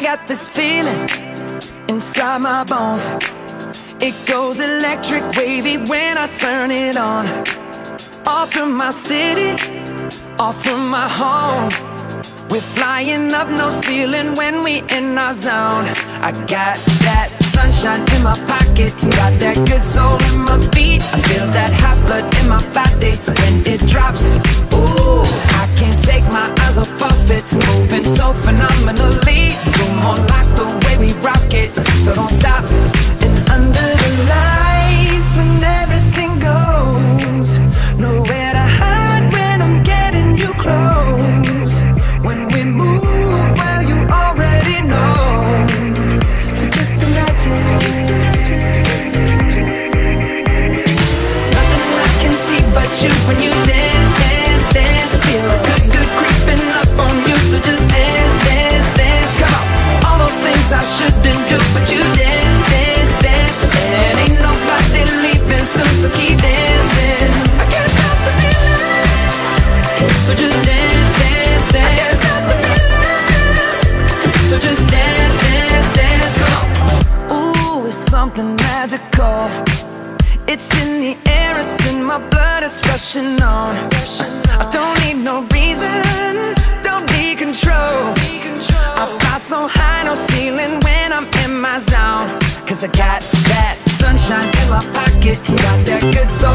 got this feeling inside my bones. It goes electric wavy when I turn it on. Off from my city, off from my home. We're flying up, no ceiling when we in our zone. I got that sunshine in my pocket, got that good soul in my feet. I feel that hot blood in my body when it drops. Ooh, I can't take my eyes off of it, moving so phenomenally. You're more like the way we rock it, so don't stop. And under the lights when everything goes, nowhere to hide when I'm getting you close. When we move, well, you already know. So just imagine. Nothing I can see but you when you dance, dance, dance. Feel good, good creeping up on you. So just dance, dance, dance. Come on. All those things I shouldn't do, but you dance, dance, dance. And ain't nobody leaving soon, so keep dancing. I can't stop the feeling. So just dance, dance, dance. So just dance, dance, dance, come on. Ooh, it's something magical. It's in the air, it's in my blood, it's rushing on. I don't need no reason, don't need control. I fly so high, no ceiling when I'm in my zone. Cause I got that sunshine in my pocket, got that good soul